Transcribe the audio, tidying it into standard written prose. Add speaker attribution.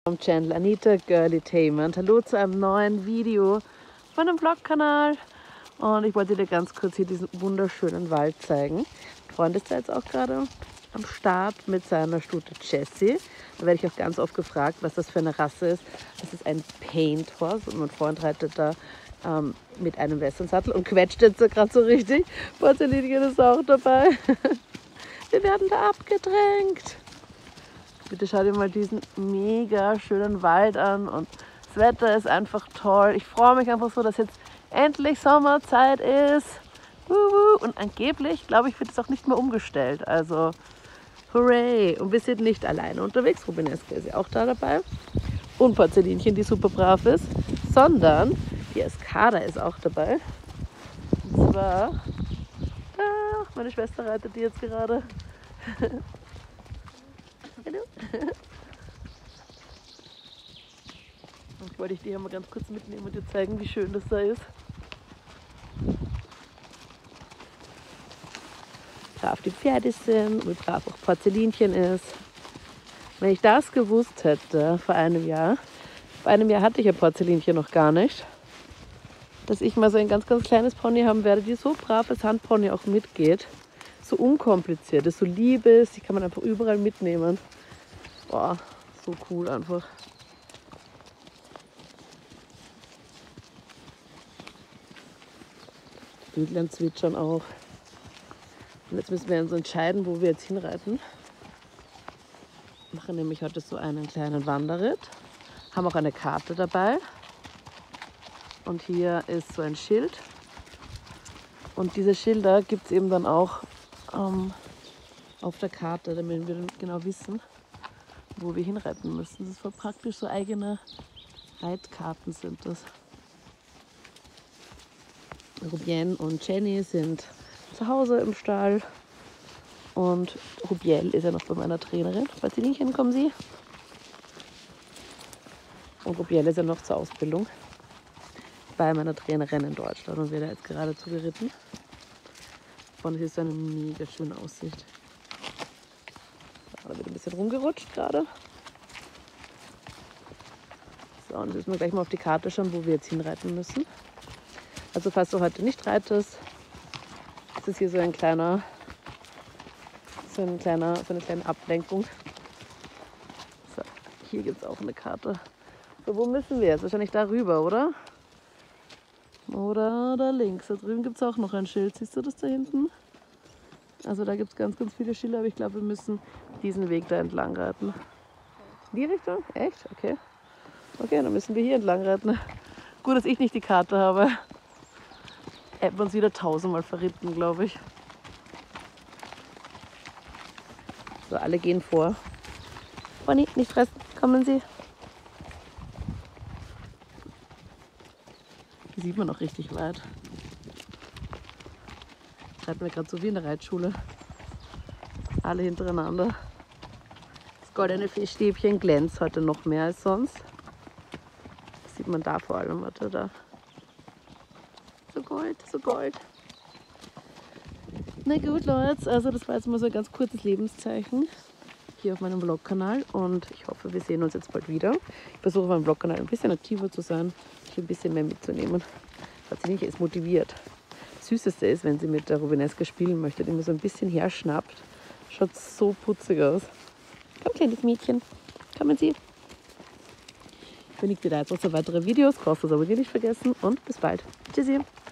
Speaker 1: Vom Channel Anita Girlytainment. Hallo zu einem neuen Video von dem Vlog-Kanal. Und ich wollte dir ganz kurz hier diesen wunderschönen Wald zeigen. Mein Freund ist da jetzt auch gerade am Start mit seiner Stute Jessie. Da werde ich auch ganz oft gefragt, was das für eine Rasse ist. Das ist ein Paint Horse und mein Freund reitet da mit einem Westernsattel und quetscht jetzt gerade so richtig. Porzellinchen ist auch dabei. Wir werden da abgedrängt. Bitte schau dir mal diesen mega schönen Wald an und das Wetter ist einfach toll. Ich freue mich einfach so, dass jetzt endlich Sommerzeit ist. Und angeblich, glaube ich, wird es auch nicht mehr umgestellt. Also, hooray! Und wir sind nicht alleine unterwegs. Rubineska ist ja auch da dabei. Und Porzellinchen, die super brav ist. Sondern die Escada ist auch dabei. Und zwar, meine Schwester reitet die jetzt gerade. Hallo. Und wollte ich dir hier mal ganz kurz mitnehmen und dir zeigen, wie schön das da ist. Brav die Pferde sind, wie brav auch Porzellinchen ist. Wenn ich das gewusst hätte vor einem Jahr hatte ich ja Porzellinchen noch gar nicht, dass ich mal so ein ganz, ganz kleines Pony haben werde, die so brav als Handpony auch mitgeht. So unkompliziert ist, so lieb ist, die kann man einfach überall mitnehmen. Boah, so cool einfach. Die Vöglein zwitschern auch. Und jetzt müssen wir uns entscheiden, wo wir jetzt hinreiten. Wir machen nämlich heute so einen kleinen Wanderritt. Haben auch eine Karte dabei. Und hier ist so ein Schild. Und diese Schilder gibt es eben dann auch auf der Karte, damit wir genau wissen, wo wir hinreiten müssen. Das ist voll praktisch, so eigene Reitkarten sind das. Rubienne und Jenny sind zu Hause im Stall und Rubiel ist ja noch bei meiner Trainerin. Porzellinchen, kommen Sie. Und Rubiel ist ja noch zur Ausbildung bei meiner Trainerin in Deutschland und wird jetzt gerade zugeritten. Und hier ist so eine mega schöne Aussicht. Da wird ein bisschen rumgerutscht gerade. So, und jetzt müssen wir gleich mal auf die Karte schauen, wo wir jetzt hinreiten müssen. Also falls du heute nicht reitest, ist es hier so eine kleine Ablenkung. So, hier gibt es auch eine Karte. So, wo müssen wir jetzt? Wahrscheinlich da rüber, oder? Oder da links. Da drüben gibt es auch noch ein Schild. Siehst du das da hinten? Also da gibt es ganz, ganz viele Schilder, aber ich glaube, wir müssen diesen Weg da entlang reiten. In die Richtung? Echt? Okay. Okay, dann müssen wir hier entlang reiten. Gut, dass ich nicht die Karte habe. Hätten wir uns wieder 1000-mal verritten, glaube ich. So, alle gehen vor. Bonnie, nicht fressen. Kommen Sie. Hier sieht man noch richtig weit. Reiten wir gerade so wie in der Reitschule. Alle hintereinander. Das goldene Fischstäbchen glänzt heute noch mehr als sonst. Das sieht man da vor allem. Warte, da. So Gold, so Gold. Na gut, Leute, also das war jetzt mal so ein ganz kurzes Lebenszeichen hier auf meinem Vlog-Kanal und ich hoffe, wir sehen uns jetzt bald wieder. Ich versuche auf meinem Vlog-Kanal ein bisschen aktiver zu sein, hier ein bisschen mehr mitzunehmen. Porzellinchen ist motiviert. Das Süßeste ist, wenn sie mit der Rubineska spielen möchte, die immer so ein bisschen herschnappt. Schaut so putzig aus. Komm, kleines Mädchen, kommen Sie. Ich verlinke dir da jetzt noch so weitere Videos, kostenlos abonnieren nicht vergessen und bis bald. Tschüssi.